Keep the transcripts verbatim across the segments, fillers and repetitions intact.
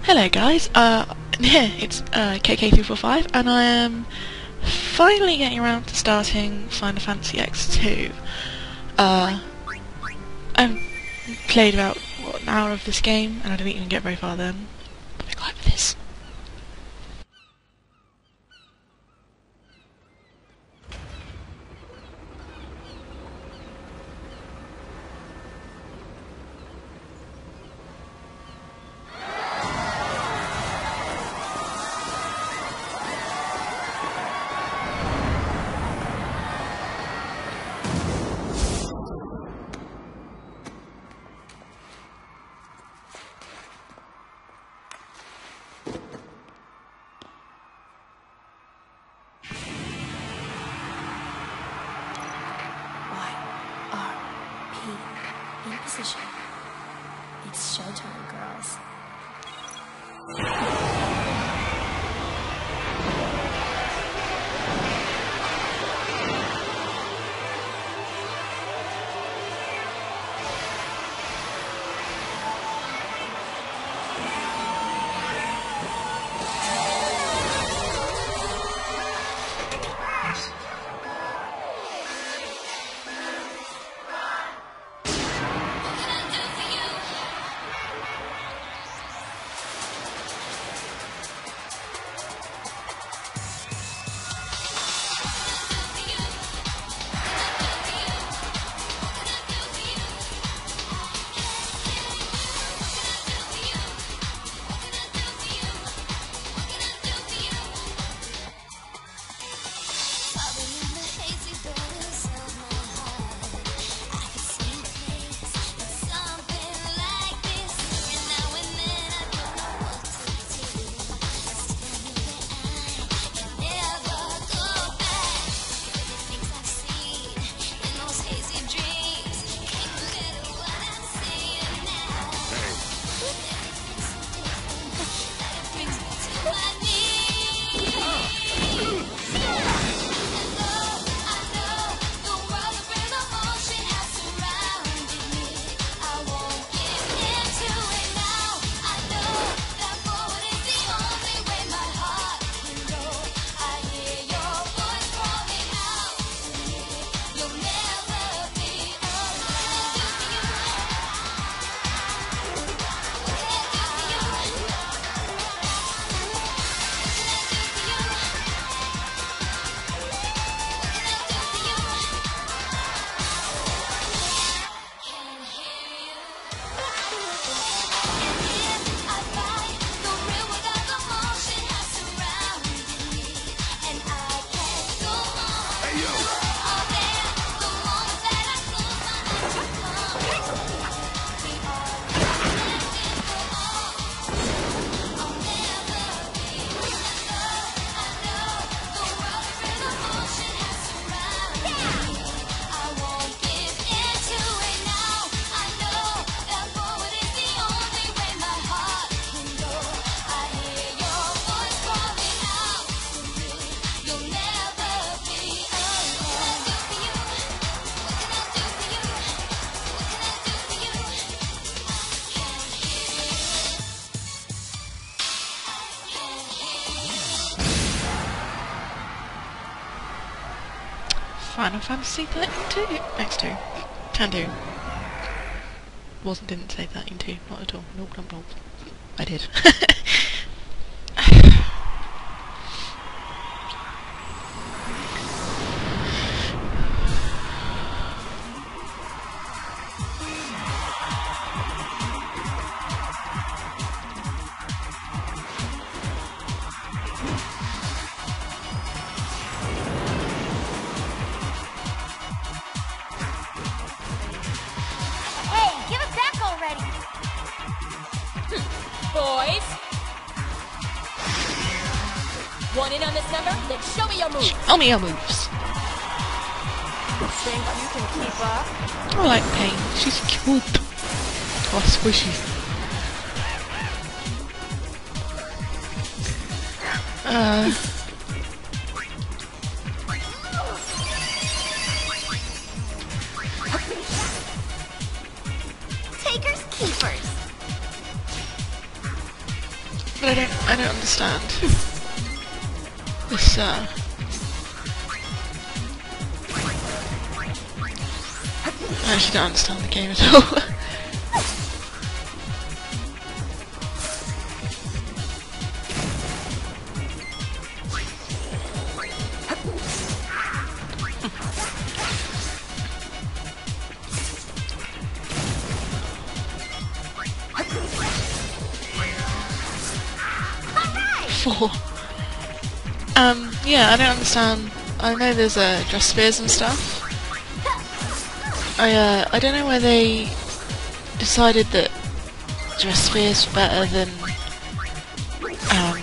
Hello guys, uh, yeah, it's uh, K K three four five and I am finally getting around to starting Final Fantasy X two. Uh, I've played about, what, an hour of this game and I didn't even get very far then. But I got over this. In position. It's showtime, girls. Final Fantasy thirteen two? X two. Can do. Wasn't, didn't say thirteen two, not at all. Nope, nope, nope. I did. Boys! Want in on this number? Then show me your moves! Show me your moves! Think you can keep up? I like Pain. She's cute. Oh, squishy. Uh... Takers, keepers. But I don't, I don't understand this, uh... I actually don't understand the game at all. Four. Um, yeah, I don't understand. I know there's uh, dress spears and stuff. I uh, I don't know where they decided that dress spears were better than um.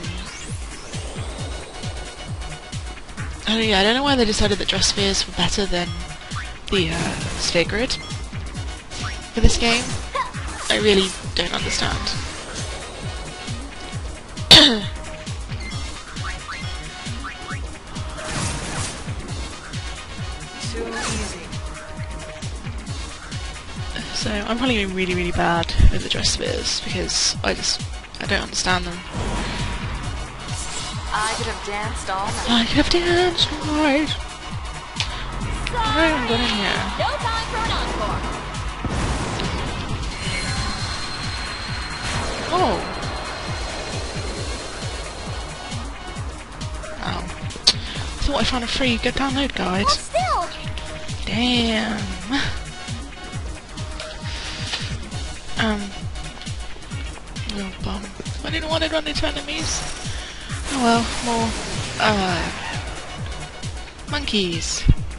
I don't, yeah, I don't know why they decided that dress spears were better than the uh, sphere grid for this game. I really don't understand. Too easy. So I'm probably going really, really bad with the dress spears because I just I don't understand them. I could have danced all night. I could have danced right. I haven't got in here. No time for an encore. Oh. Oh. I thought I found a free good download guide. Well, still. Damn. Um. Oh, bum. I didn't want to run into enemies. Oh well, more, uh, monkeys.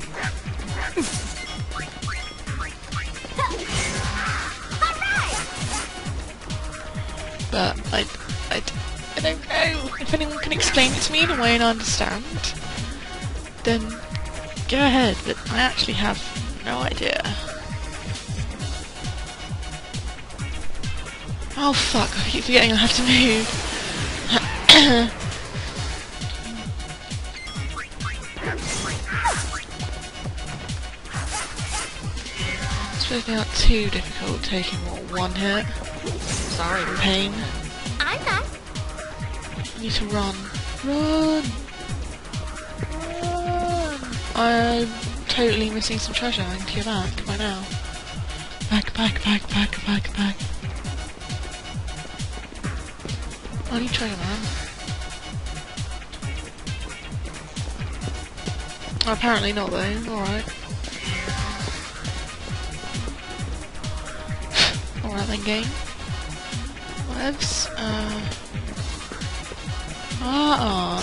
But I, I, I don't know. If anyone can explain it to me in a way I understand, then go ahead, but I actually have no idea. Oh fuck, I keep forgetting I have to move. It's really not too difficult taking what, one hit. Sorry, pain. I'm not. I need to run. Run! Run! I'm totally missing some treasure. I need to get back by now. Back, back, back, back, back, back. I need treasure, man. Oh, apparently not though. Alright. Alright then, game. Whatevs. Uh. Ah.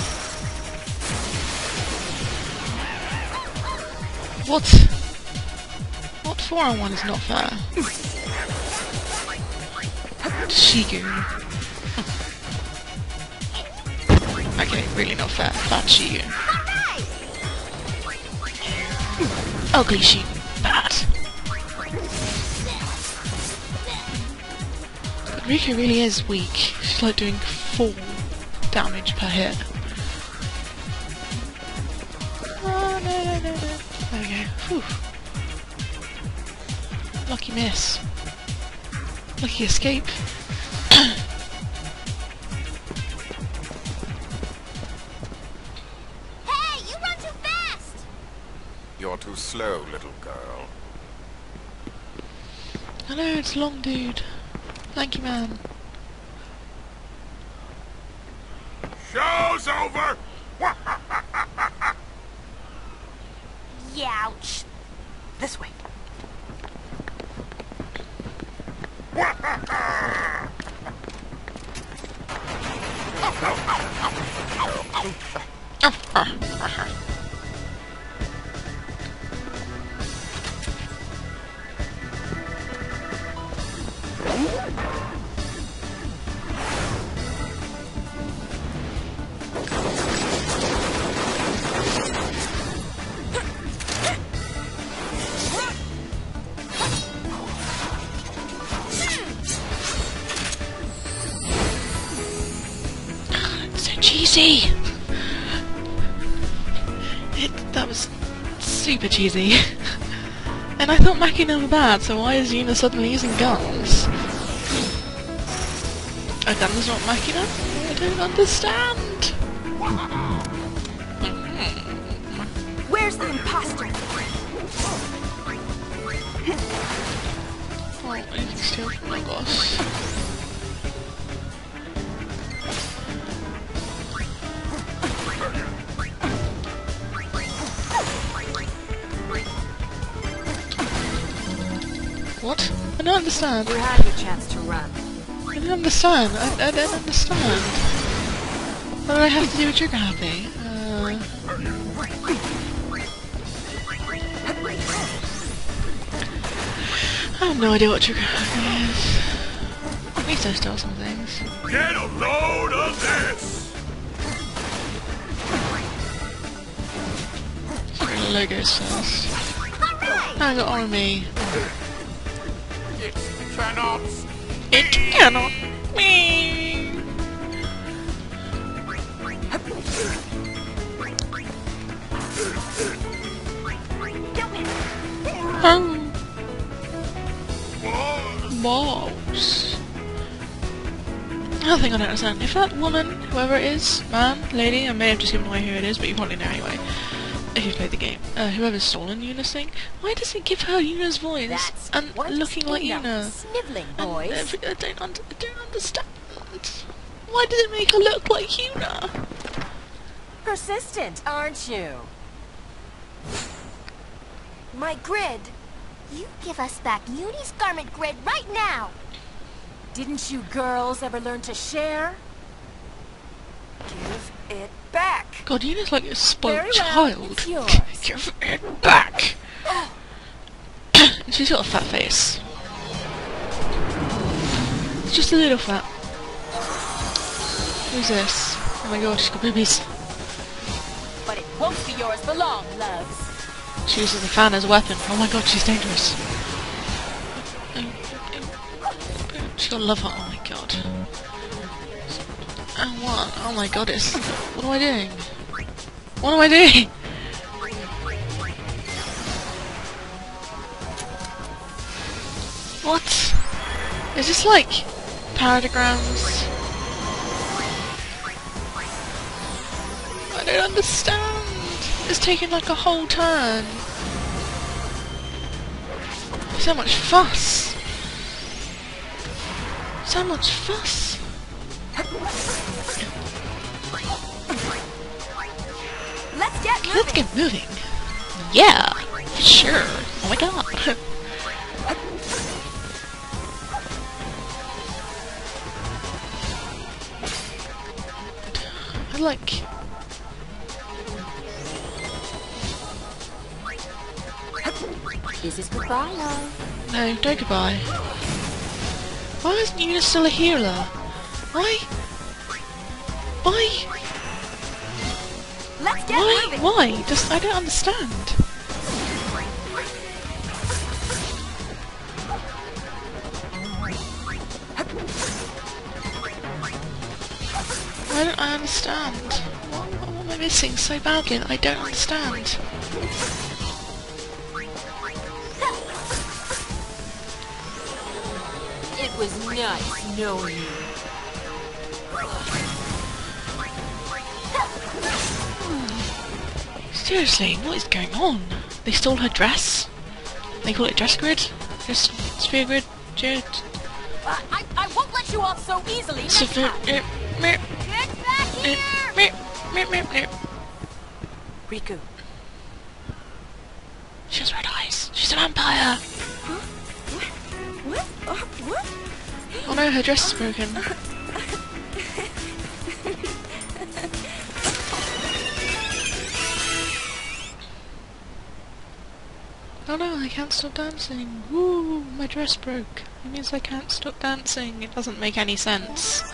What? What four on one is not fair? Shigu. Okay, really not fair. Bad Shigu. Ugly Shigu. Bad. Riku really is weak. She's like doing full damage per hit. Oh, no, no, no, no. There we go. Whew. Lucky miss. Lucky escape. Hey, you run too fast. You're too slow, little girl. Hello, it's Long Dude. Thank you, man. Show's over! Youch. This way. So cheesy! It, that was super cheesy. And I thought Machina were bad, so why is Yuna suddenly using guns? A gun is not machina? I don't understand. Where's the imposter? Oh, I can steal from my boss. What? I don't understand. You had your chance to run. I don't understand. I, I don't understand. What do I have to do with Trigger Happy? Uh... I have no idea what Trigger Happy is. At least I stole some things. Get a load of this! Let's go to logos first. I got on me. It cannot. It cannot be. Oh. Balls. Another thing I don't understand. If that woman, whoever it is, man, lady, I may have just given away who it is, but you probably know anyway. If you've played the game. Uh, whoever's stolen Yuna's thing, why does it give her Yuna's voice? That's and what looking like enough Yuna? Sniveling, And boys. every, I, don't un I don't understand. Why does it make her look like Yuna? Persistent, aren't you? My grid. You give us back Uni's garment grid right now! Didn't you girls ever learn to share? Give it back. God, Yuna's like a spoiled Very well, child. it's yours. Give it back! She's got a fat face. It's just a little fat. Who's this? Oh my god, she's got boobies. But it won't be yours for long, loves. She uses a fan as a weapon. Oh my god, she's dangerous. She's got a love heart. Oh my god. Oh what? Oh my god, it's... What am I doing? What am I doing? What? Is this like... Paradigms? I don't understand. It's taken like a whole turn. So much fuss. So much fuss. Let's get moving. Let's get moving. Yeah, for sure. Oh my god. I like... This is goodbye, love. No, don't goodbye. Why isn't Yuna still a healer? Why? Why? Let's get Why? moving. Why? Just I don't understand. Why don't I understand? What, what, what am I missing so badly that I don't understand? It was nice knowing you. Seriously, what is going on? They stole her dress? They call it dress grid? Dress sphere grid? Grid? I, I, I won't let you off so easily next Sphere- time. eh, meh, Get back eh, here! meh, meh, meh, meh. Riku, She has red eyes. She's a vampire. What? Uh, what? Oh no, her dress is broken. Oh no, I can't stop dancing. Woo, my dress broke. It means I can't stop dancing. It doesn't make any sense.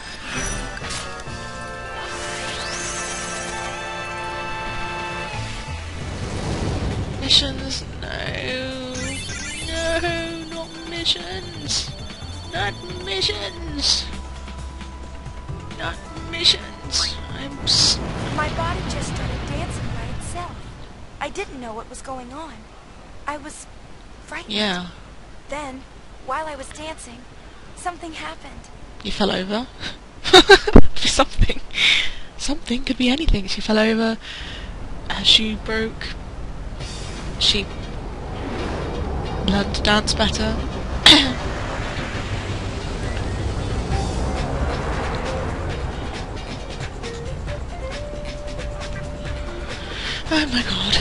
Missions? No. No, not missions. Not missions. Not missions. I'm s- My body just started dancing by itself. I didn't know what was going on. I was frightened. Yeah. Then, while I was dancing, something happened. You fell over. For something. Something, could be anything. She fell over, her shoe broke, she learned to dance better. Oh my god.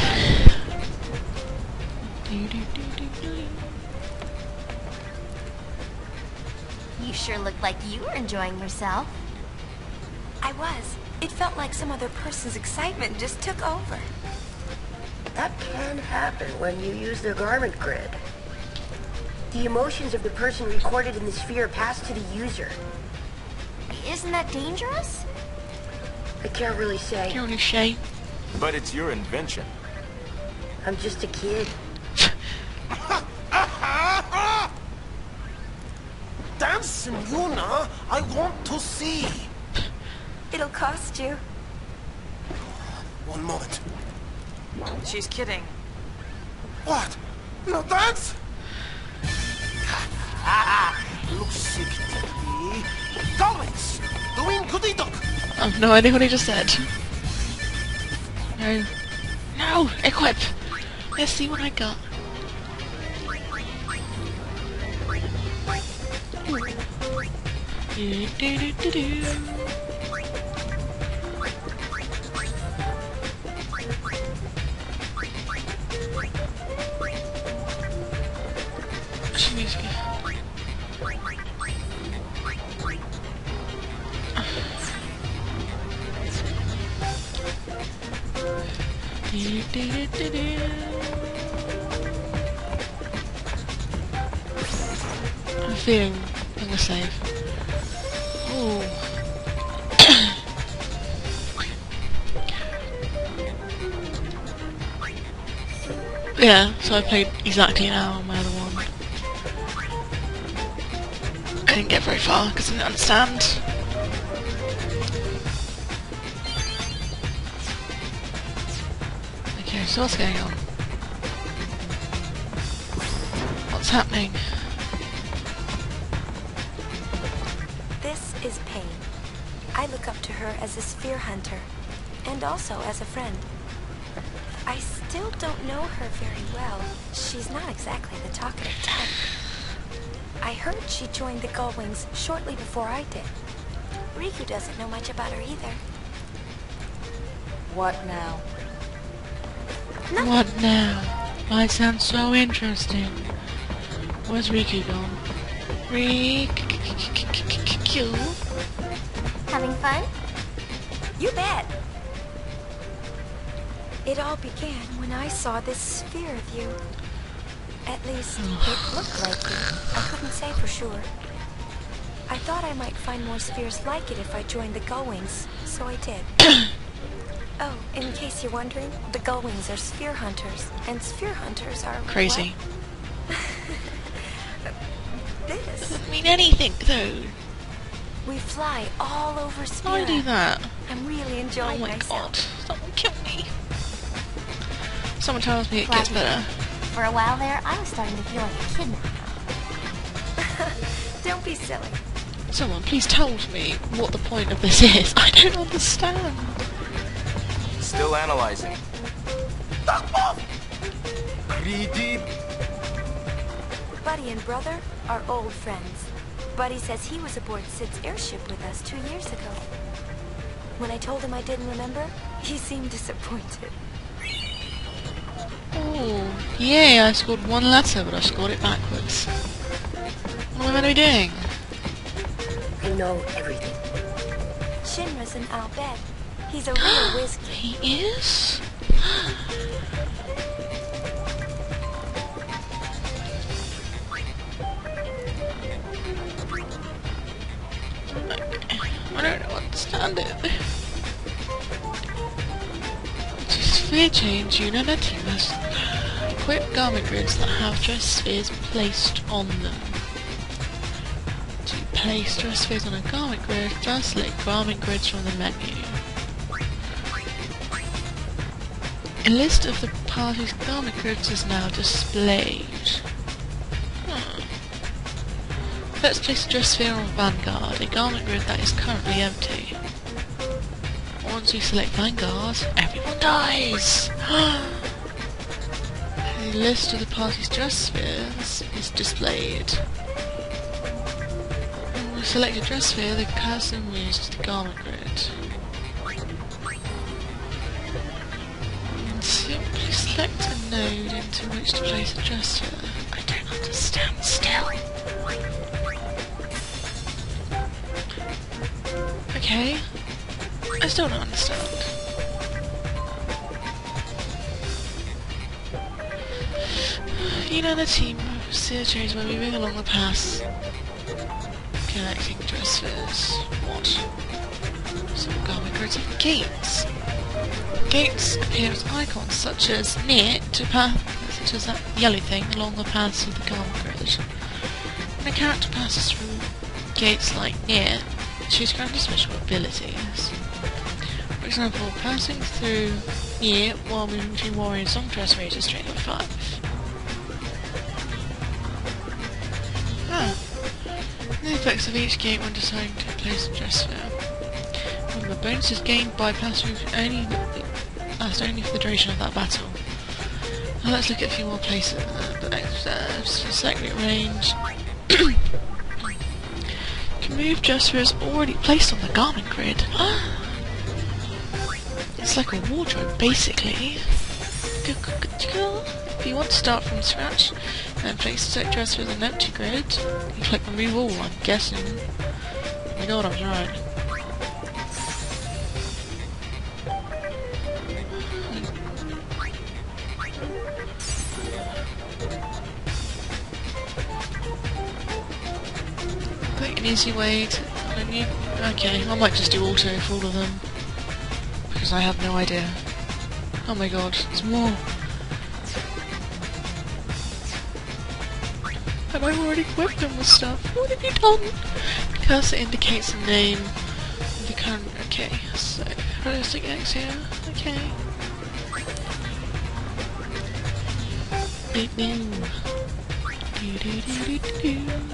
You sure looked like you were enjoying yourself. I was. It felt like some other person's excitement just took over. That can happen when you use the garment grid. The emotions of the person recorded in the sphere pass to the user. Isn't that dangerous? I can't really say. You're only Shay. But it's your invention. I'm just a kid. Dance, Yuna! I want to see! It'll cost you. One moment. She's kidding. What? No dance? Looks sick to me. Garments! Doing goody dog! I have no idea what he just said. No. No! Equip! Let's see what I got. Do, do, do, do, do. Music. Do, do, do, do, do. I'm feeling I'm gonna save. Ooh. Yeah, so I played exactly an hour on my other one. I didn't get very far because I didn't understand. Okay, so what's going on? What's happening? This is Pain. I look up to her as a sphere hunter, and also as a friend. I still don't know her very well. She's not exactly the talkative type. I heard she joined the Gullwings shortly before I did. Riku doesn't know much about her either. What now? Nothing. What now? Might sound so interesting. Where's Riku gone? Riku. Having fun? You bet. It all began when I saw this sphere of you. At least, it looked like you. I couldn't say for sure. I thought I might find more spheres like it if I joined the Gullwings, so I did. Oh, in case you're wondering, the Gullwings are sphere hunters, and sphere hunters are... Crazy. what? This. Doesn't mean anything though. We fly all over Sphere. I do that. I'm really enjoying Oh my myself. god. Someone kill me. Someone tells me it Glad gets you better. For a while there, I was starting to feel like a kidnapper. Don't be silly. Someone please tell me what the point of this is. I don't understand. Still analyzing. Greedy. Buddy and Brother are old friends. Buddy says he was aboard Sid's airship with us two years ago. When I told him I didn't remember, he seemed disappointed. Oh, yay, I scored one letter, but I scored it backwards. What am I going to be doing? I know everything. Shinra's an Al Bhed. He's a real whiz kid. He is? I don't understand it. To sphere change, Unity must equip garment grids that have dress spheres placed on them. To place dress spheres on a garment grid, first select garment grids from the menu. A list of the party's garment grids is now displayed. Hmm. Let's place a dress sphere on Vanguard, a garment grid that is currently empty. Once we select Vanguard, everyone dies! A list of the party's dress spheres is displayed. When we select a dress sphere, the cursor moves to the garment grid. And simply select a node into which to place a dress sphere. I don't understand still. Okay. I still don't understand. You know the team of searchers were moving along the path, connecting dress spheres. What? Some garment grids of gates. Gates appear as icons such as near to path, such as that yellow thing along the paths of the garment grid. When a character passes through gates like near, she's granted special abilities. For example, passing through near while moving between warrior and songstress raises straight number five. Ah. The effects of each gate when deciding to place a dress sphere. Remember, bonuses gained by passing only last only for the duration of that battle. Now let's look at a few more places. Uh, the uh, second range. Can move dress spheres already placed on the garment grid. It's like a wardrobe, basically. If you want to start from scratch and place the set dress with an empty grid, you click remove all, I'm guessing. Oh my god, I was right. Quick and easy way to... Okay, I might just do auto for all of them. Because I have no idea. Oh my god, there's more. And I've already equipped them with stuff. What have you done? The cursor indicates the name of the current... Okay, so... Realistic X here. Okay. Beep boom. Do do do do do.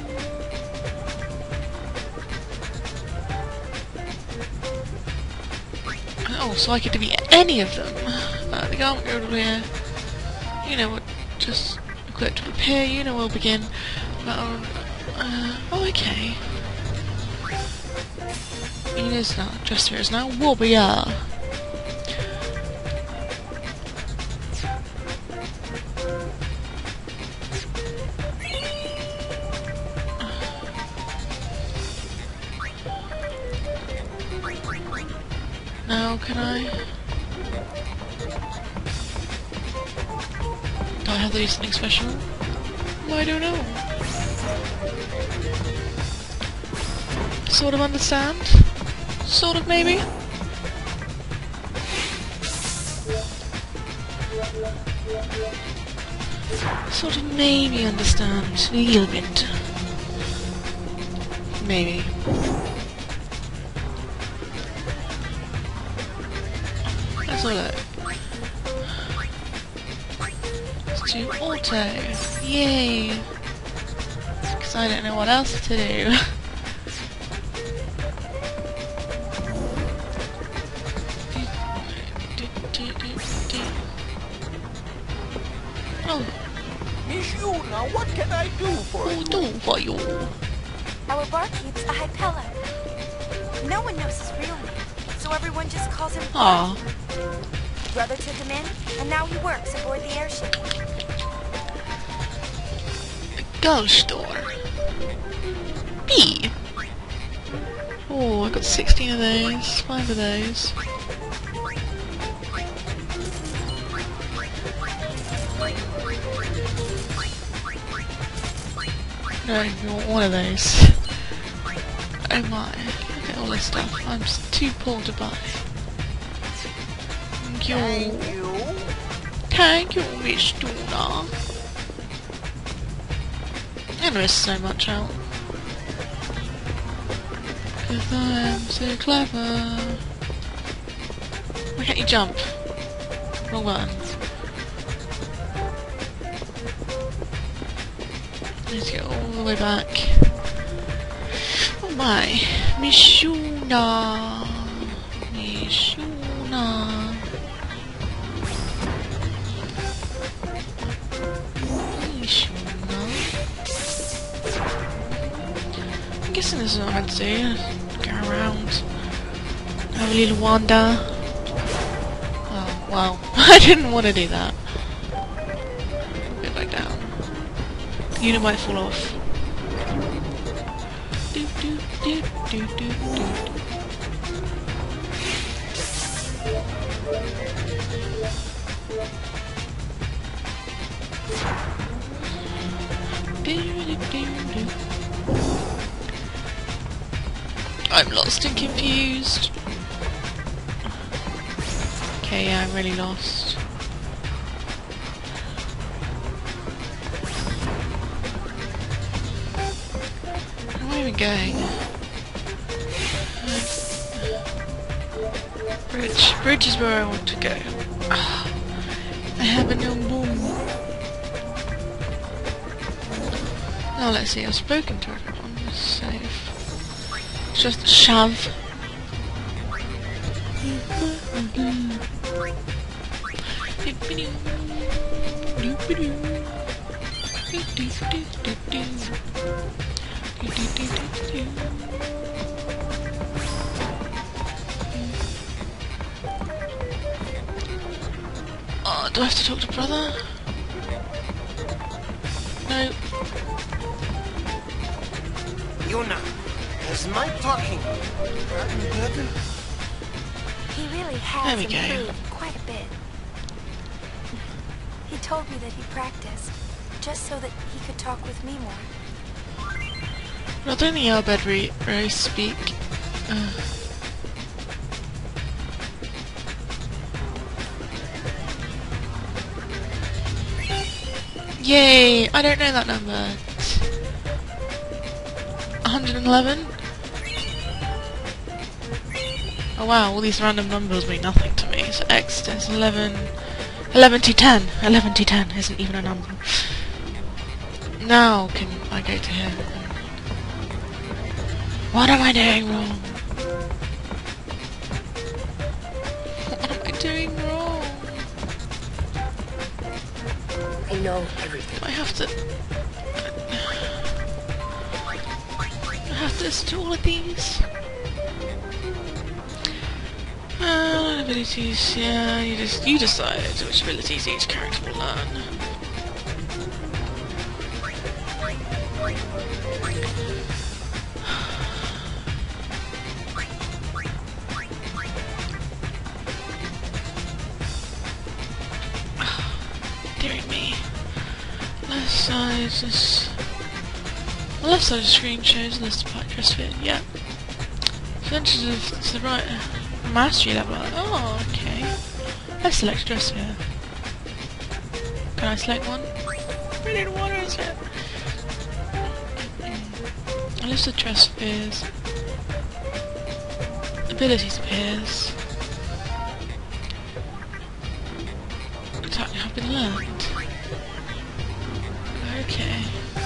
Oh, so I get to be any of them. Uh, the garment grid will appear. You know what? Just equipped to prepare. You know we'll begin. Uh, uh, oh, okay. It is now. Dress sphere is now warrior. Now, can I... Do I have to do something special? No, I don't know. Sort of understand? Sort of, maybe? Sort of maybe understand. A little bit. Maybe. Let's look. Let's do auto. Yay! Because I don't know what else to do. Oh. Miss Yuna, what can I do for you? Do for you. Our barkeep's a Hypella. No one knows his real name, so everyone just calls him Aww. Brother took him in, and now he works aboard the airship. Girl store. B. Oh, I got sixteen of those. Five of those. No, you want one of those. Oh my, look at all this stuff. I'm just too poor to buy. Thank you. Thank you. Thank you, Miss Tuna. I miss so much out. Cause I am so clever. Why can't you jump? Wrong button. Let's get all the way back. my, Mishuna, Mishuna, Mishuna. I'm guessing this is what I'm meant to do. Go around, have a little wander. Oh wow, I didn't want to do that. Go back down. The unit might fall off. Do, do, do, do, do, do. I'm lost and confused. Okay, yeah, I'm really lost. Where am I even going? Bridge. Bridge is where I want to go. Ah, I have a no boom. Now let's see, I've spoken to everyone. It's safe. It's just a shove. Oh, do I have to talk to brother? No. Yuna, is my talking gotten better? He really has There we go. improved quite a bit. He told me that he practiced, just so that he could talk with me more. Not only our bed re race speak. Uh. Yay! I don't know that number. one hundred eleven? Oh wow, all these random numbers mean nothing to me. So X is eleven... eleven to ten! eleven to ten isn't even a number. Now can I go to him? What am I doing wrong? What am I doing wrong? I know everything. I have to... I have to listen to all of these. Uh, abilities, yeah, you just you decide which abilities each character will learn. Dear me. Left side is... The left side of the screen shows a list of Pike Dress Fit, yeah. Percentages of to the right. Mastery level. Oh, okay. Let's select Dress Fit. Can I select one? We need one, is it? A list of Dress Fears. Abilities appears. Attack have been learned. Okay.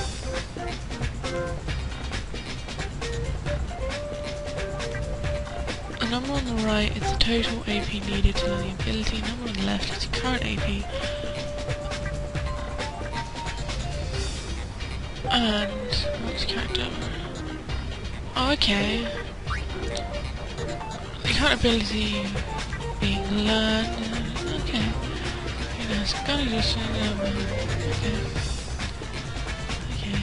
The number on the right is the total A P needed to learn the ability. The number on the left is the current A P. And what's character? Oh, okay. The current ability being learned. Okay. You know, it's gonna just um, okay. Okay.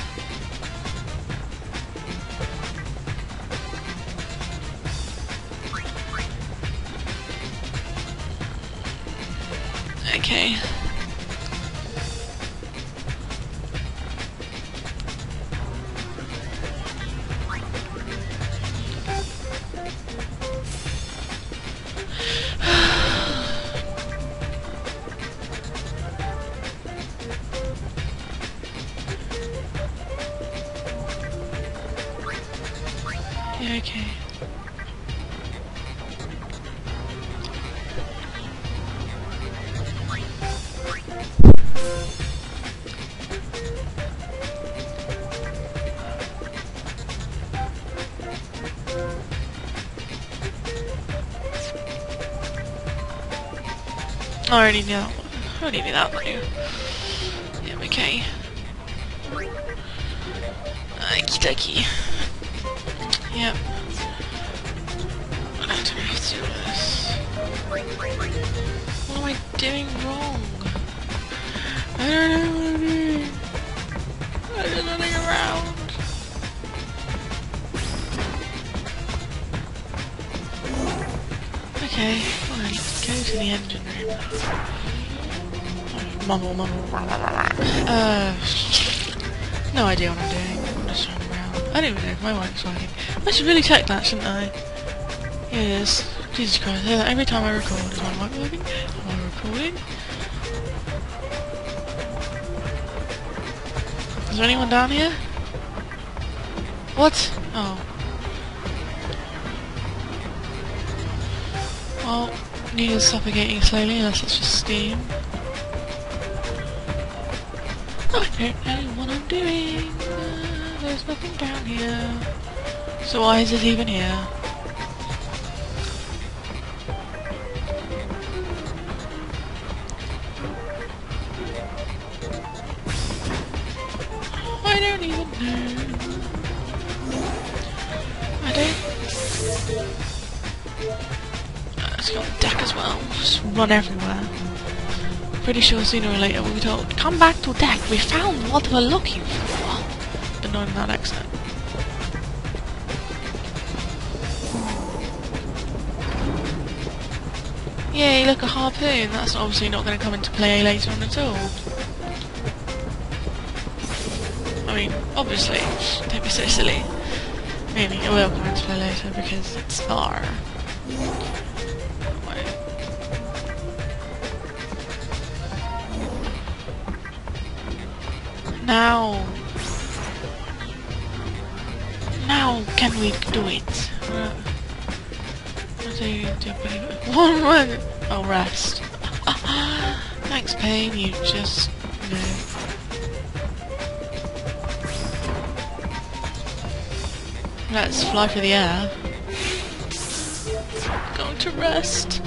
Okay. Yeah, okay. I already knew that one. I already knew that one. Yeah, okay. Okie dokie. Yep. I don't have to do this. What am I doing wrong? I don't know what I'm doing. I'm just running around. Okay, well, let's go to the engine room. Mumble, mumble, uh, no idea what I'm doing. I'm just running around. I don't even know if my mic's working. I should really check that, shouldn't I? Here it is. Jesus Christ, every time I record, is my mic working? Am I recording? Is there anyone down here? What? Oh. Well, needle suffocating slowly unless it's just steam. I don't know what I'm doing. Uh, there's nothing down here. So why is it even here? I don't even know. I don't... Uh, let's go on deck as well. Just run everywhere. Pretty sure sooner or later we'll be told, come back to deck, we found what we're looking for. But not in that accent. Yay, look, a harpoon. That's obviously not going to come into play later on at all. I mean, obviously, don't be so silly. Meaning it will come into play later because it's far. Now, now can we do it? Uh, what are you doing? One one. Oh, rest. Thanks, Pain. You just no. Let's fly through the air. Going to rest.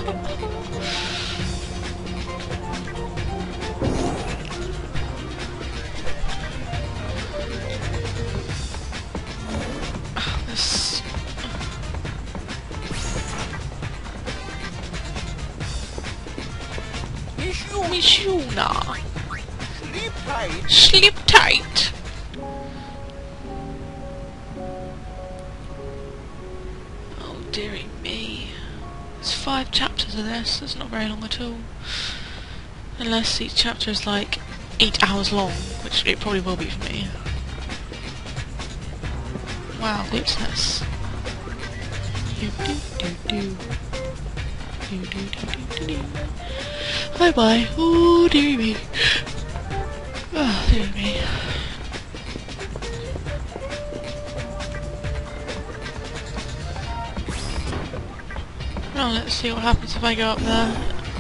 Mishuna. Sleep tight. Sleep tight. Oh dearie me. There's five chapters of this. That's not very long at all. Unless each chapter is like eight hours long, which it probably will be for me. Wow, looseness. Do do do do. Do do do do do do. Bye bye. Oh dearie me. Oh dearie me. Well, let's see what happens if I go up there.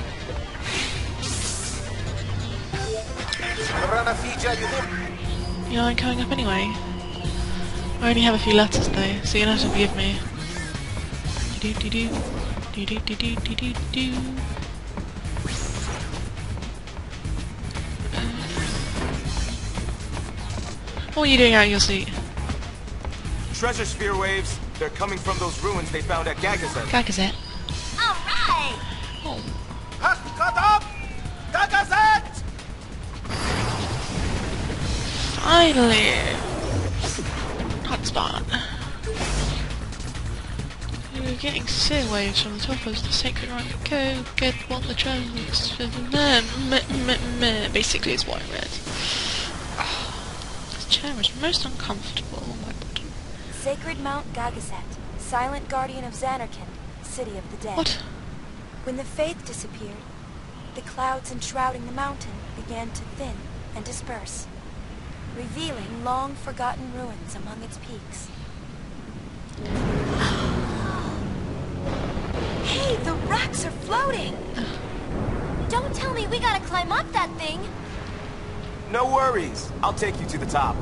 Yeah, I'm coming up anyway. I only have a few letters though, so you're gonna have to forgive me. Do do do do do do do do do do. What are you doing out of your seat? Treasure sphere waves. They're coming from those ruins they found at Gagazet. Gagazet. All right. Oh. Haskadab! Gagazet! Finally! Hotspot. We're getting seer waves from the top of the sacred rank. Go get what the treasure basically is what I read. This chair is most uncomfortable on my bottom. Sacred Mount Gagazet, silent guardian of Zanarkand, city of the dead. What? When the faith disappeared, the clouds enshrouding the mountain began to thin and disperse, revealing long-forgotten ruins among its peaks. Hey, the rocks are floating! Don't tell me we gotta climb up that thing. No worries. I'll take you to the top.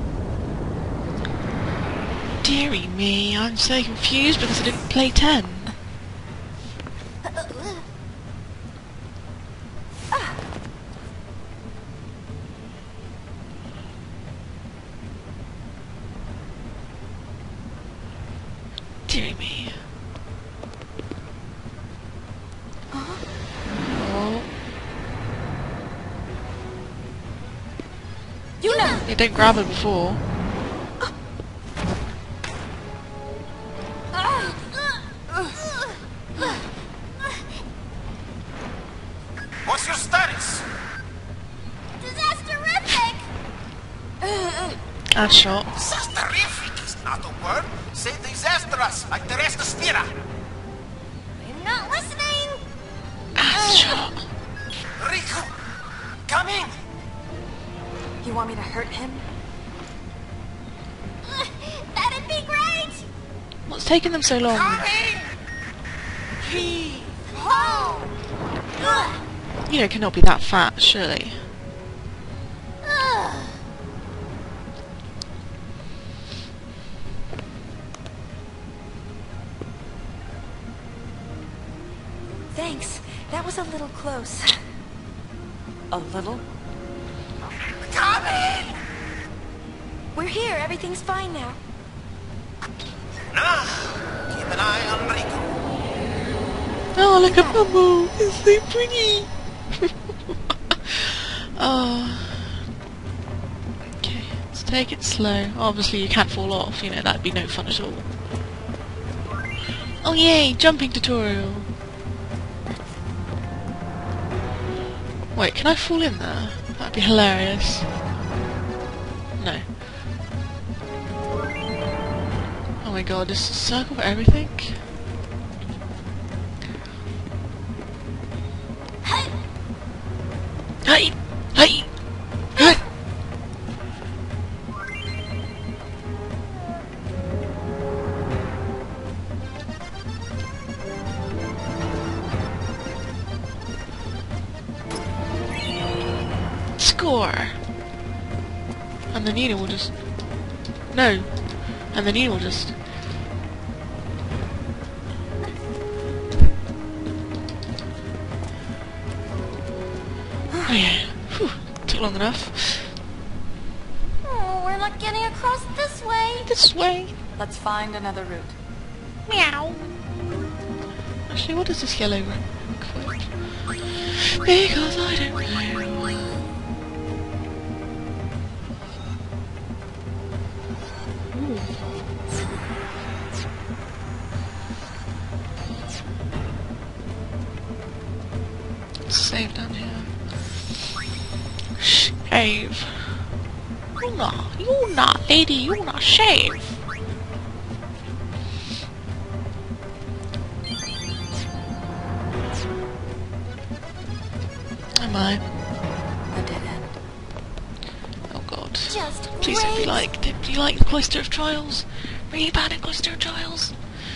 Dearie me, I'm so confused because I didn't play ten. You didn't grab her before. What's your status? Disasterific! Ass shot. Disasterific is not a word. Say disastrous, like the rest of Spira. I'm not listening! Ass shot. Riku, come in. You want me to hurt him? That'd be great! What's taking them so long? Come in. He home! You know, it cannot be that fat, surely. Thanks. That was a little close. A little? Come in. We're here. Everything's fine now. Now, keep an eye on Riku. Oh, look at Bumble! It's so pretty! Oh. Okay, let's take it slow. Obviously you can't fall off, you know, that'd be no fun at all. Oh yay, jumping tutorial! Wait, can I fall in there? That'd be hilarious. No. Oh my god, is circle for everything? Hey! Hey! Hey! Score! And the Nina will just... No! And the Nina will just... Oh yeah. Whew. Took long enough. Oh, we're not getting across this way. This way. Let's find another route. Meow. Actually, what is this yellow room? Because I don't know. Ooh. Save down here. Shave. You not, you not, lady, you not shave. Am I? A dead end. Oh god. Just Please don't be great. like, don't be like the Cloister of Trials. Really bad at Cloister of Trials.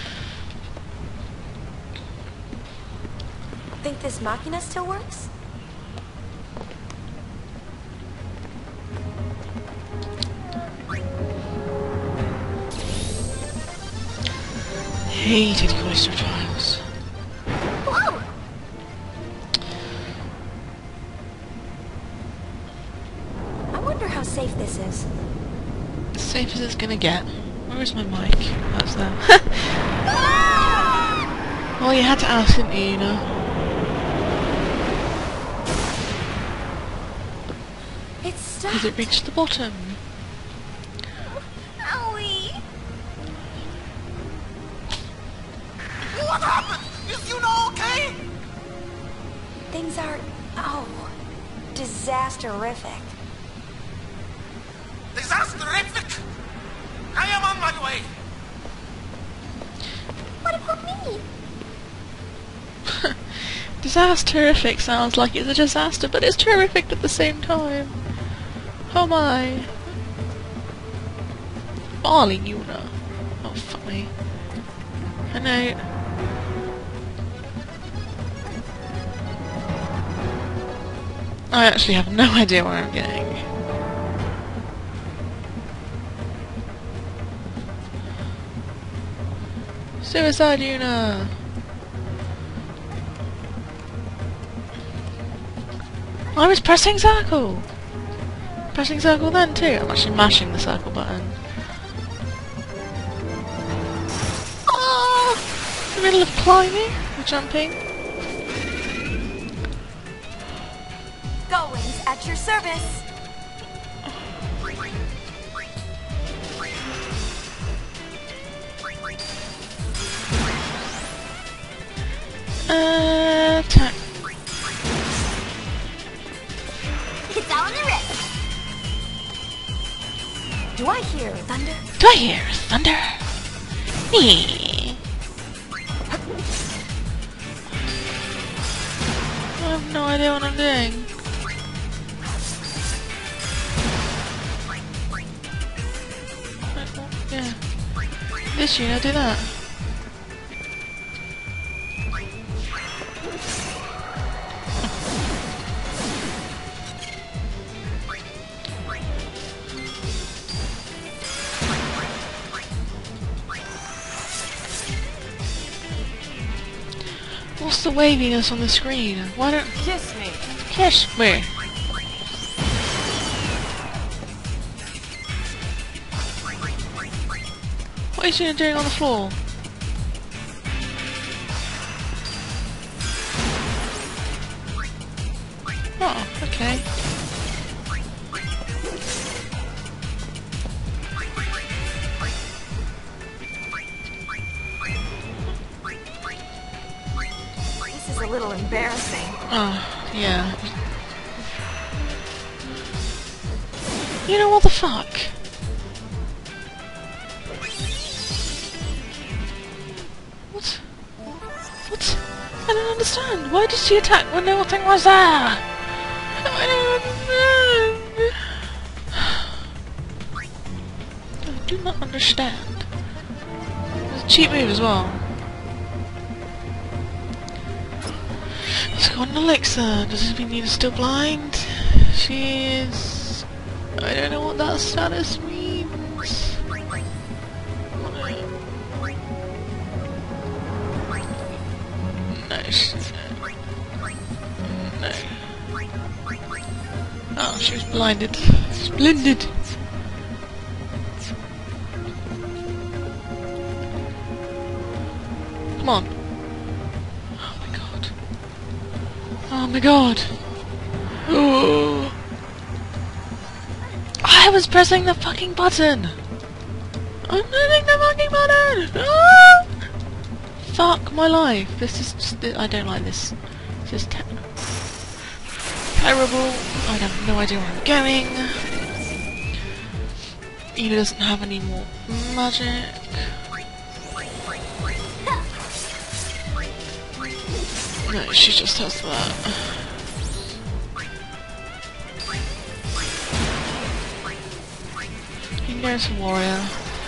Think this machina still works? Hated Cloister of Trials. Whoa! I wonder how safe this is. As safe as it's gonna get. Where is my mic? That's there. Well, you had to ask, didn't you, you know? It's stuck. Has it reached the bottom? Owie! What happened? Is you know okay? Things are... oh... disasterific. Disasterific. I am on my way. What about me? Disasterific sounds like it's a disaster, but it's terrific at the same time. Oh my. Barley Yuna. Oh, fuck me. I know. I actually have no idea where I'm going. Suicide Yuna! I was pressing circle! Pressing circle then too. I'm actually mashing the circle button. Ah! In the middle of climbing or jumping. Goings at your service. Uh, attack. It's out on the wrist. Do I hear thunder? Do I hear thunder? Nee. I have no idea what I'm doing. Yeah. This year, I do that. What's the waviness on the screen? Why don't Kiss me. kiss me? What is she doing on the floor? Oh, okay. This is a little embarrassing. Oh, yeah. You know what the fuck? What? What? I don't understand. Why did she attack when nothing was there? I don't understand. I do not understand. It's a cheap move as well. She's got an elixir. Does this mean you're still blind? She is... I don't know what that status means. No, she's... No. Oh, she was blinded. Splendid! Come on. Oh my god. Oh my god. Oh. I was pressing the fucking button! I'm pressing the fucking button! Ah! Fuck my life. This is just... I don't like this. This is ter terrible. I have no idea where I'm going. Eva doesn't have any more magic. No, she just has that. There's a warrior.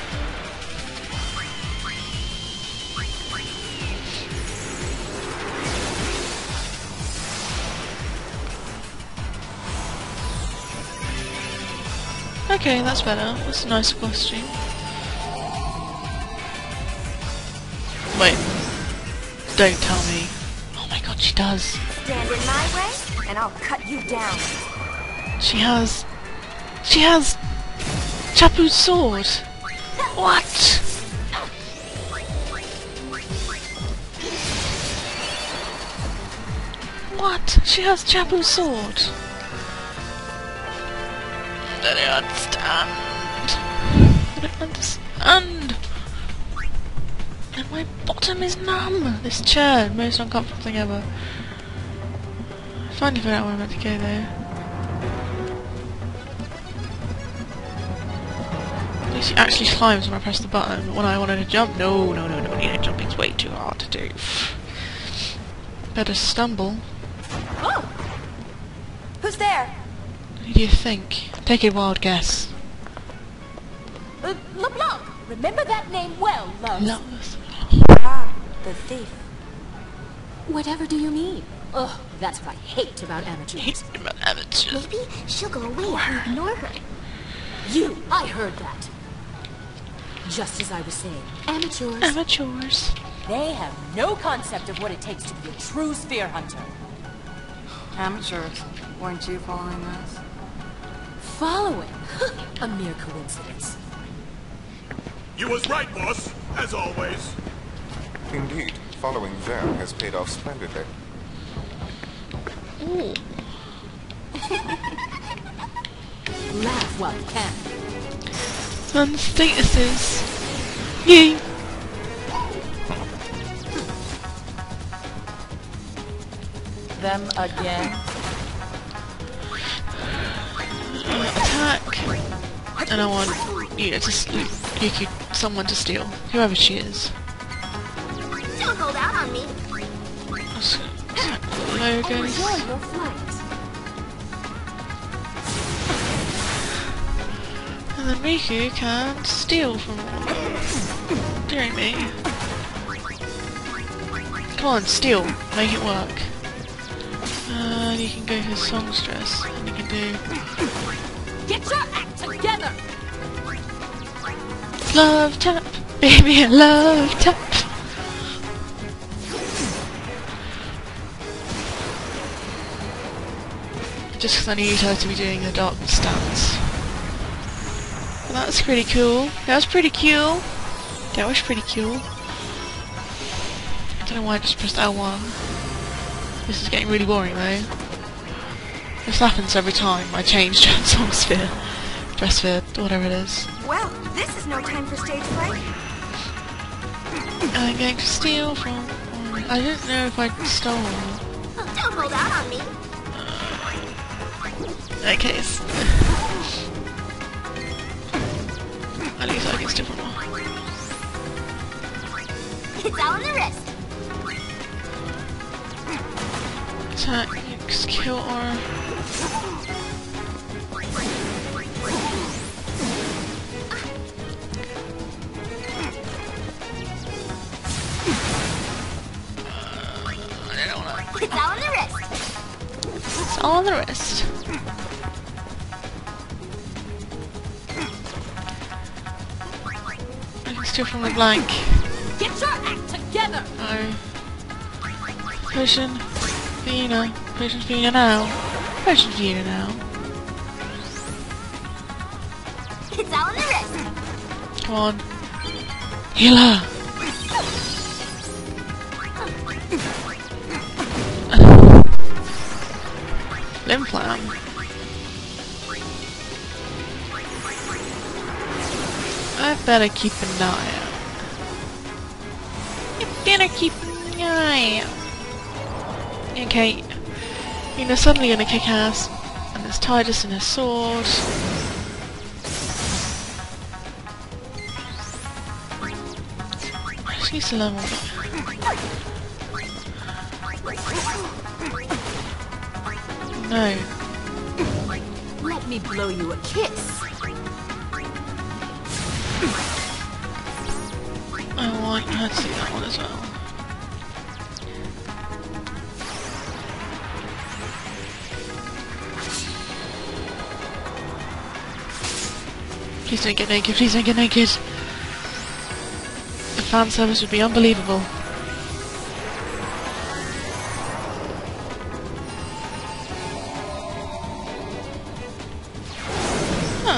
Okay, that's better. That's a nice costume. Wait. Don't tell me. Oh my god, she does. Stand in my way, and I'll cut you down. She has... She has... Chapu's sword! What? What? She has Chapu's sword! I don't understand. I don't understand. And my bottom is numb. This chair, most uncomfortable thing ever. I finally figured out where I'm meant to go there. She actually climbs when I press the button, but when I wanted to jump, no, no, no, no, yeah, jumping's way too hard to do. Better stumble. Oh! Who's there? Who do you think? Take a wild guess. Uh, LeBlanc. Remember that name well, love. Love. Ah, the thief. Whatever do you mean? Ugh, that's what I hate about amateurs. Hate about amateurs. Maybe she'll go away if we ignore her. You! I heard that! Just as I was saying, amateurs... Amateurs. They have no concept of what it takes to be a true spear hunter. Amateurs. Weren't you following this? Following? A mere coincidence. You was right, boss, as always. Indeed, following them has paid off splendidly. Ooh. Laugh while you can. And statuses. Yay. them again? Uh, attack. And I want you to s- Yuki, someone to steal, whoever she is. Don't hold out on me. Let's attack the logos. Enjoy your flight. And then Riku can steal from doing me. Come on, steal. Make it work. And you can go for songstress. And you can do Get your act together! love tap, baby, love tap. Just because I need her to be doing the dark stance. Well, that's pretty cool. That was pretty cool. That was pretty cool. I don't know why I just pressed L one. This is getting really boring though. This happens every time I change song sphere, dress sphere, whatever it is. Well, this is no time for stage fright. I'm going to steal from... I don't know if I stole. Don't hold out on me. Okay. At least I can steal from her. It's all in the wrist. Attack, X, kill, or... It's all on the wrist. It's all on the wrist. I can steal from the blank. Get your act together! No. Potion. Fiona. Potion Fiona now. Potion Fiona now. It's all on the wrist. Come on. Healer! Limb plan. I better keep an eye out. You better keep an eye out. Okay. Yuna's suddenly gonna kick ass. And there's Tidus and his sword. I just need to level it. No. Let me blow you a kiss. I want her to see that one as well. Please don't get naked, please don't get naked. The fan service would be unbelievable. Huh.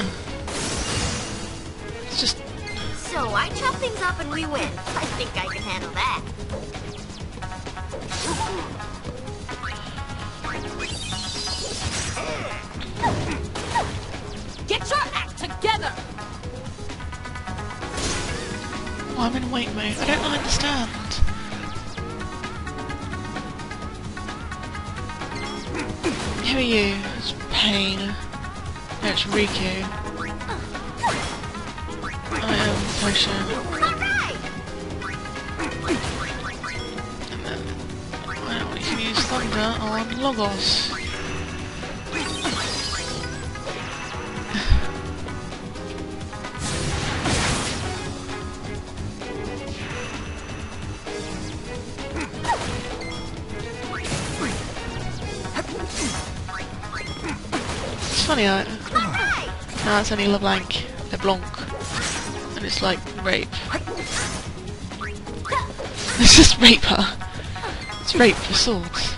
It's just... So I chop things up and we win. I think I can handle that. Get your act together! Oh, I'm in wait mode. I don't understand. Who are you? It's Pain. No, it's Riku. I am Potion. And then, well, you can use Thunder on Logos. It's funny, I... No, it's only LeBlanc. LeBlanc. And it's like rape. It's just rape her. It's rape for swords.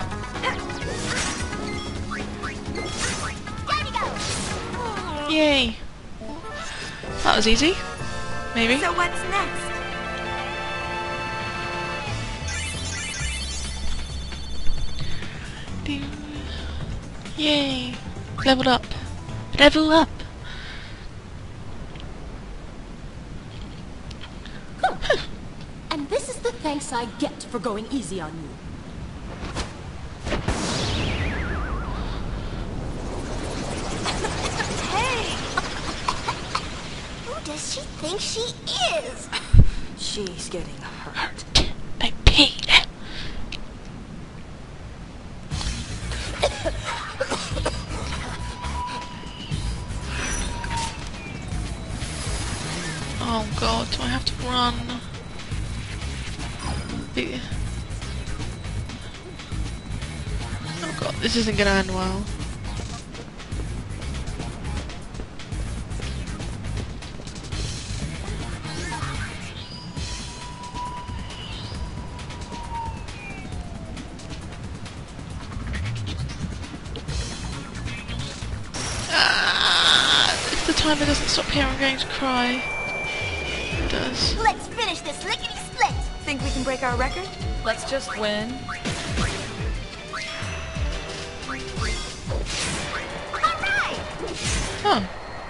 Yay! That was easy. Maybe. So what's next? Ding. Yay! Leveled up. Level up! And this is the thanks I get for going easy on you. does she think she is? She's getting hurt. I peed. Oh god, do I have to run? The- Oh god, this isn't gonna end well. Ah, if the timer doesn't stop here, I'm going to cry. It does. Let's finish this lickety-split! Think we can break our record? Let's just win. Alright! Oh.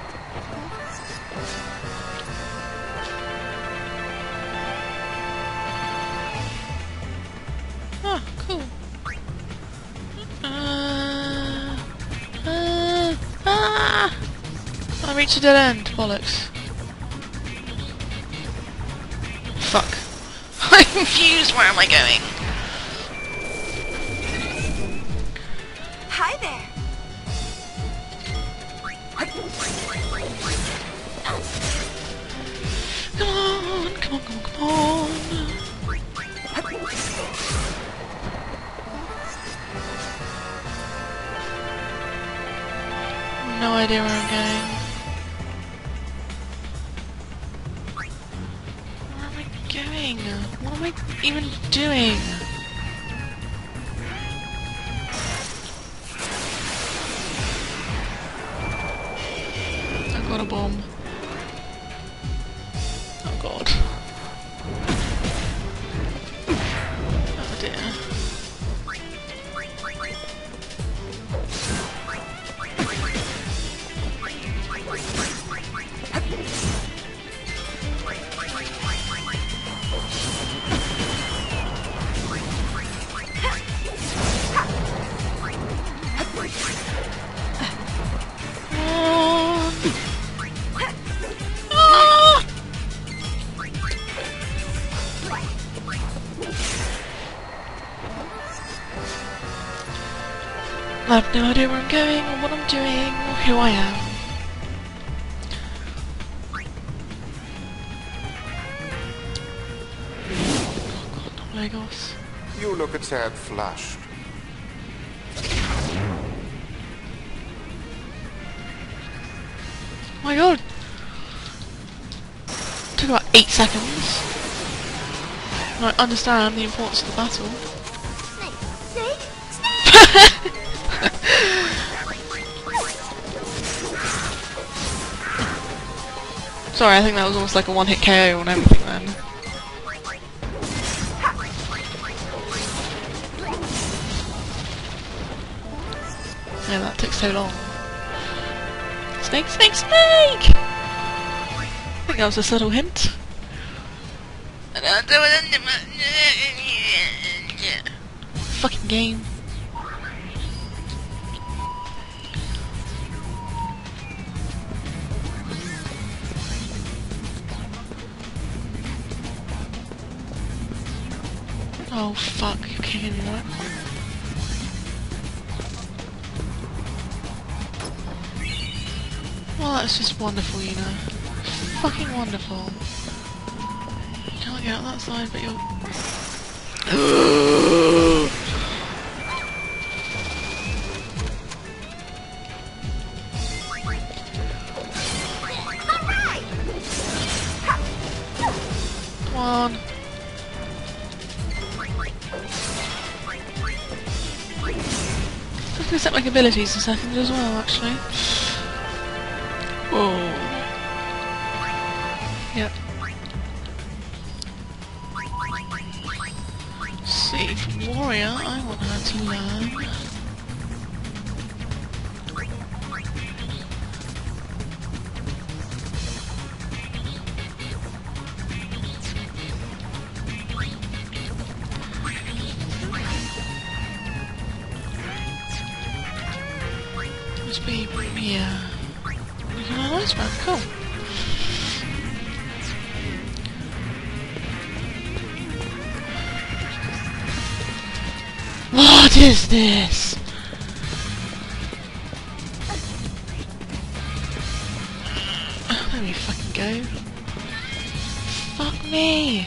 Oh, cool. Uh, uh, ah! I reached a dead end. Bollocks. Fuck. I'm confused. Where am I going? Hi there. Come on, come on, come on, come on. No idea where I'm going. Where am I going? What am I even doing? I got a bomb. Oh god. Oh dear. I have no idea where I'm going, or what I'm doing, or who I am. Oh god, not Lagos. You look a tad flushed. Oh my god! Took about eight seconds. And I understand the importance of the battle. Snake! Snake! Snake! Sorry, I think that was almost like a one-hit K O on everything then. Yeah, that took so long. Snake, snake, snake! I think that was a subtle hint. Fucking game. Oh fuck, you're kicking me right? Well, that's just wonderful, you know. Fucking wonderful. You can't get out that side, but you're... Come on. I'm gonna set my abilities a second as well, actually. Oh. Yep. See, for warrior, I want her to learn. Must be here. Looking at an iceberg, cool. What is this? There we fucking go. Fuck me!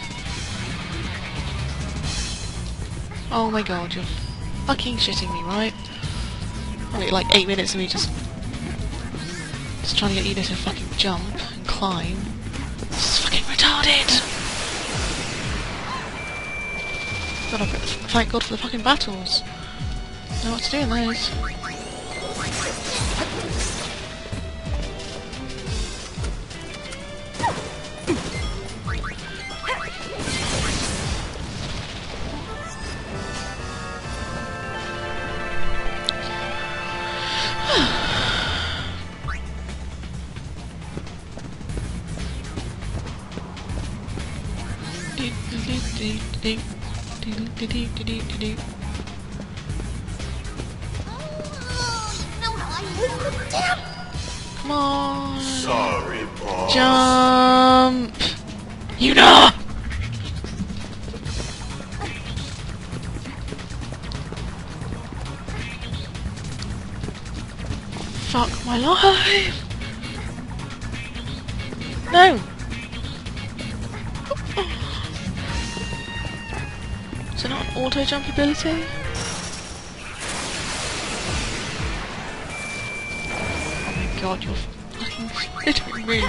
Oh my god, you're fucking shitting me, right? Only like eight minutes of me just just trying to get Edith to fucking jump and climb. This is fucking retarded! God, thank God for the fucking battles. I know what to do in those. Come on! Sorry, boss. Jump! You know! Fuck my life! No! Is it not an auto jump ability? Oh my god, you're fucking hitting me!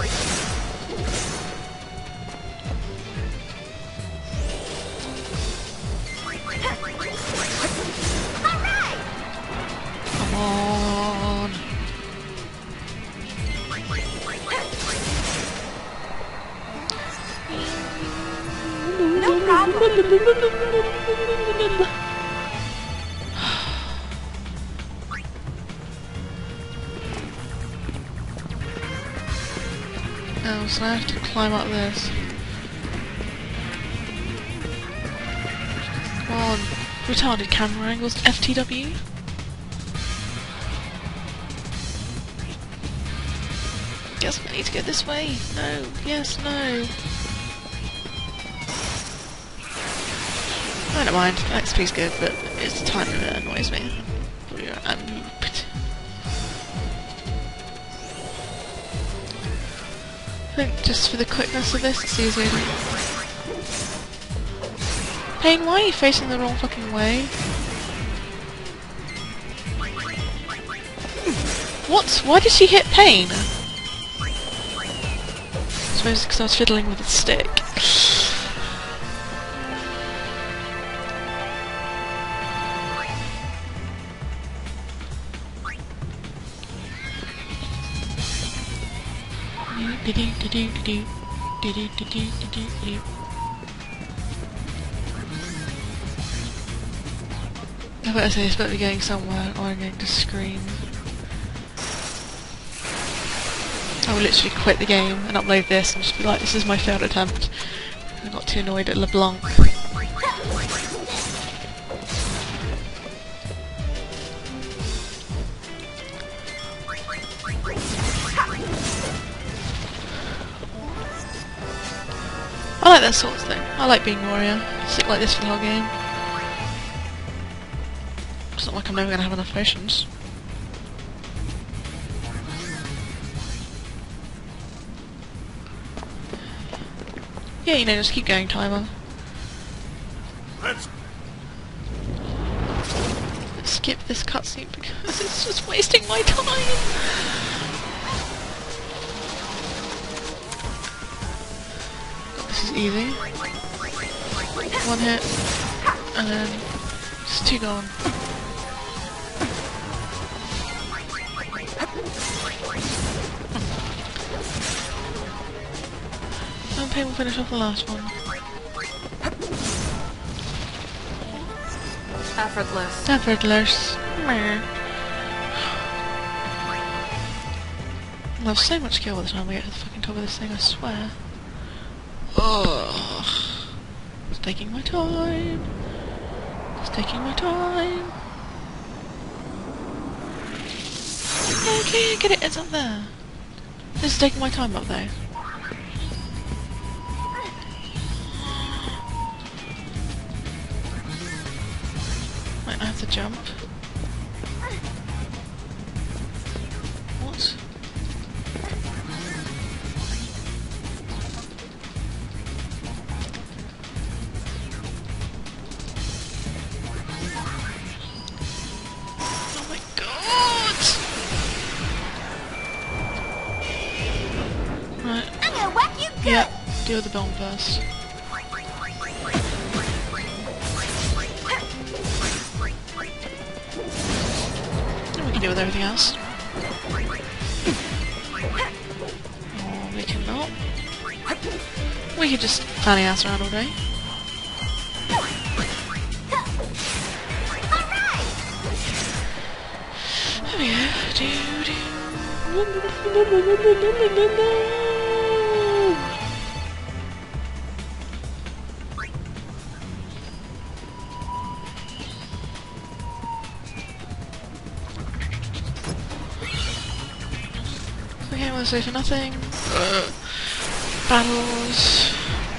Come on! No problem. Oh, so I have to climb up this. Come on. Retarded camera angles. F T W? Guess I need to go this way. No. Yes, no. I don't mind. X P's good, but it's the time that annoys me. I'm I think just for the quickness of this, it's easier. Pain, why are you facing the wrong fucking way? What? Why did she hit Pain? I suppose because I was fiddling with the stick. I better say this better be going somewhere or I'm going to scream. I will literally quit the game and upload this and just be like, this is my failed attempt. I got too annoyed at LeBlanc. I like that sort of thing. I like being warrior. Sit like this for the whole game. It's not like I'm never going to have enough potions. Yeah, you know, just keep going, timer. Let's Skip this cutscene because it's just wasting my time. This is easy. One hit, and then just two gone. And Pain will finish off the last one. Effortless. Effortless. Meh. I'll have so much skill by the time we get to the fucking top of this thing, I swear. Ugh. It's taking my time. It's taking my time. Okay, get it, it's up there. This is taking my time up there. Might have to jump. What? Oh my god! Right. I'm gonna whack you good. Yeah, deal with the bomb first. Then we can deal with everything else. Or we can not. We could just fanny ass around all day. There we go. Do, do. Okay, we'll say for nothing. Uh, battles.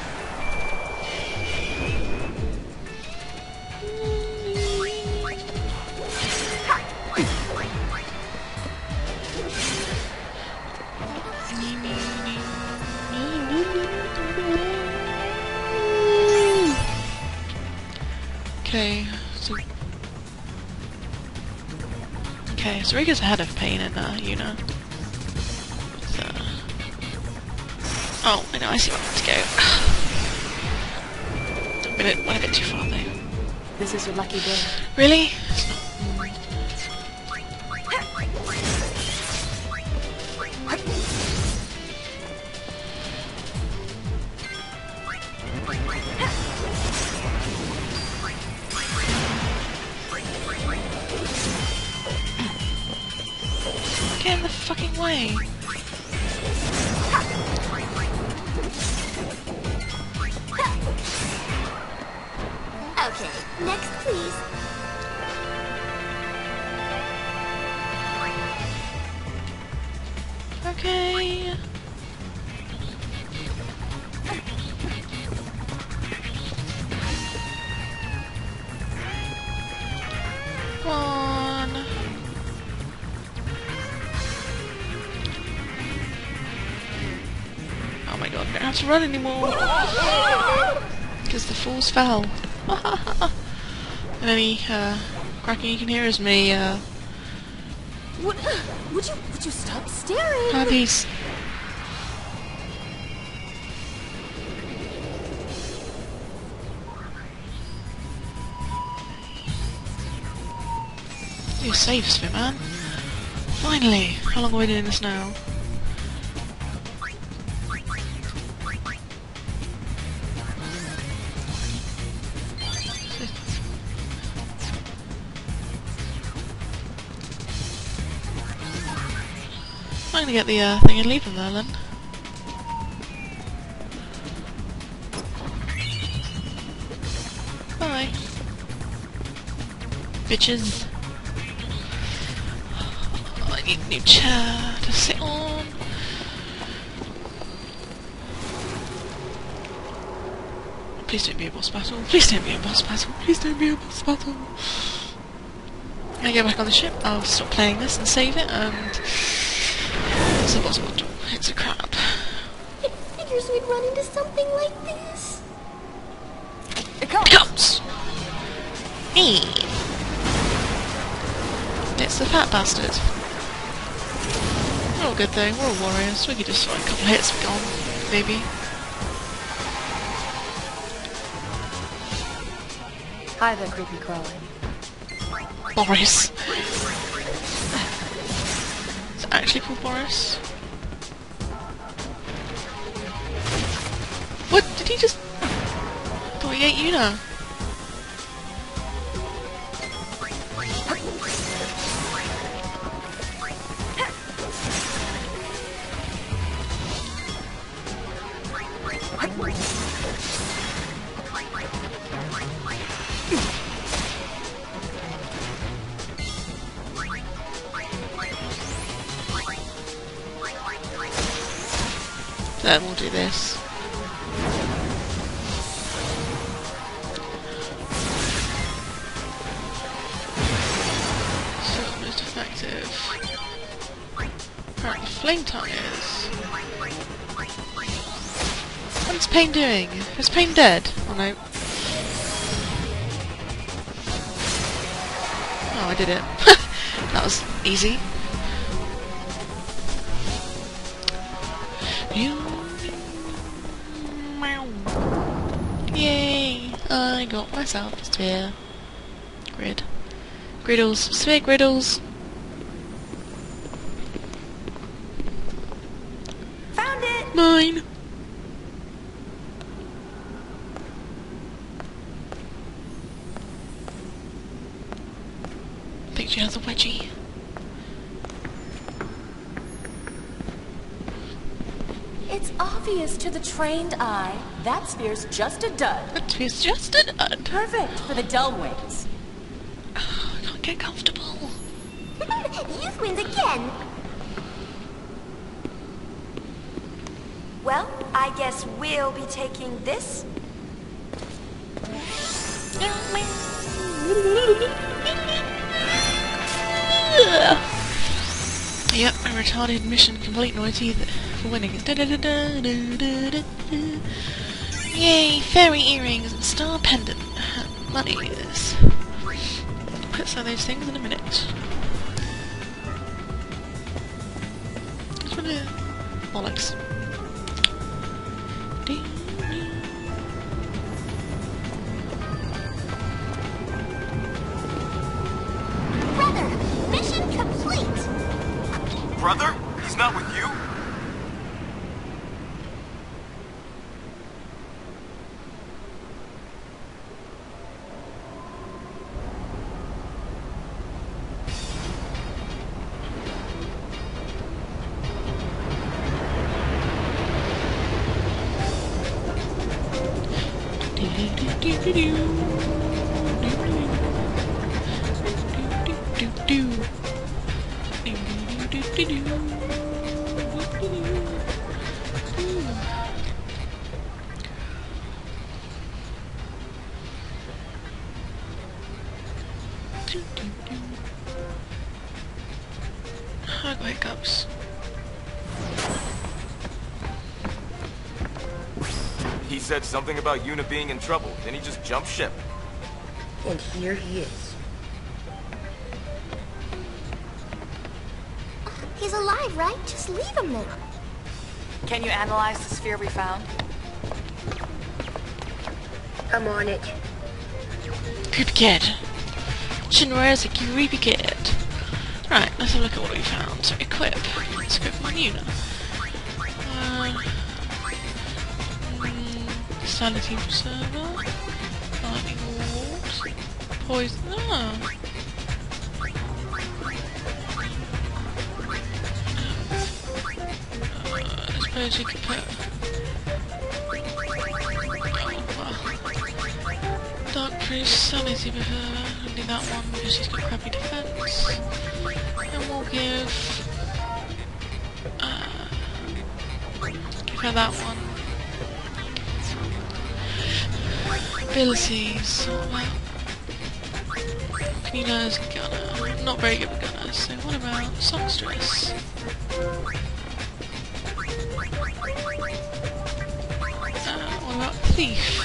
Okay, so okay, so Rika's ahead of Pain and uh, Yuna. So, oh, I know, I see where I want to go. Went a bit, went a bit too far though. This is your lucky day. Really? Get in the fucking way. Okay, next please. Okay. Come on. Oh my god, I don't have to run anymore. Because the fools fell. And any uh, cracking you can hear is me, uh... Would, would you would you stop staring? Ah, peace. You're safe, Spitman. Finally! How long are we doing this now? I'm gonna get the uh, thing and leave them there then. Bye. Bitches. Oh, I need a new chair to sit on. Please don't be a boss battle. Please don't be a boss battle. Please don't be a boss battle. I get back on the ship, I'll stop playing this and save it, and it's a boss battle. It's a crap. It figures we'd run into something like this. It comes! It comes! Hey! It's the fat bastard. We're all good though, we're all warriors. We could just fight a couple of hits, we're gone. Maybe. Hi there, creepy crawly. Boris. Is it actually called Boris? What? Did he just... I thought he ate Yuna. Then we'll do this. active. Apparently flame tongue is. What's Pain doing? Is Pain dead? Oh no. Oh, I did it. That was easy. Yay! I got myself a sphere. Grid. Griddles. Sphere griddles. Found it! Mine! I think she has a wedgie. It's obvious to the trained eye. That sphere's just a dud. That sphere's just a dud. Perfect for the dull wings. Oh, I can't get comfortable. Youth wins again. Well, I guess we'll be taking this. Yep, a retarded mission complete noisy for winning. Da -da -da -da -da -da -da -da. Yay, fairy earrings and star pendant. Money is. Put some of those things in a minute. Just for the bollocks. Brother, mission complete. Brother? He's not with you? I got hiccups. He said something about Yuna being in trouble, then he just jumped ship. And here he is. He's alive, right? Just leave him there. Can you analyze the sphere we found? I'm on it. Creepy kid. Shinra's a creepy kid. Right, let's have a look at what we found. So equip. Let's equip my Yuna. Uh, mm, Sanity Preserver. Lightning Walks. Poison. Ah. Uh, I suppose you could put. Dark Priest, Sanity Preserver. I'll do that one because she's got crappy defense. And we'll give. Uh, give her that one. Abilities. What about? Canina's gunner. I'm not very good with gunners, so what about Songstress? Uh, what about Thief?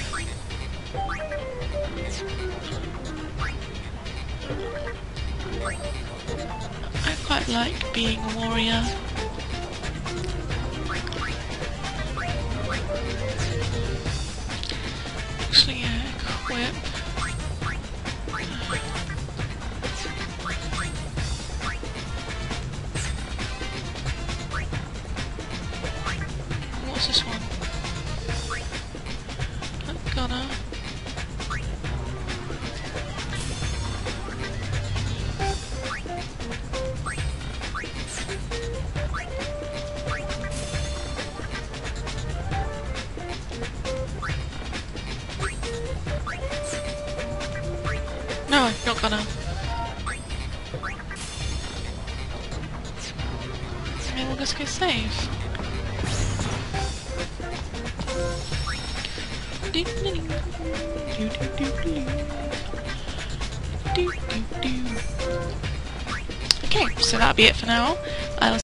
I quite like being a warrior. Actually, yeah, equip. What's this one? Gunner. No, not gonna. Maybe we'll just go save. Okay, so that'll be it for now.